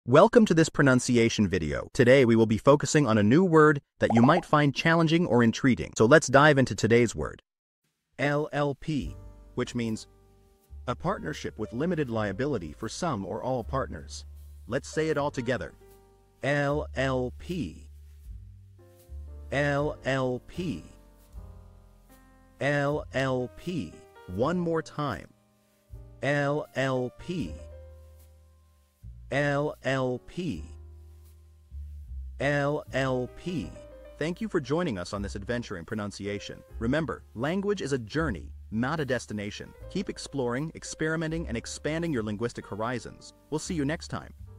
Welcome to this pronunciation video. Today we will be focusing on a new word that you might find challenging or intriguing. So let's dive into today's word. LLP, which means a partnership with limited liability for some or all partners. Let's say it all together. LLP. LLP. LLP. One more time. LLP. LLP. LLP. Thank you for joining us on this adventure in pronunciation. Remember, language is a journey, not a destination. Keep exploring, experimenting, and expanding your linguistic horizons. We'll see you next time.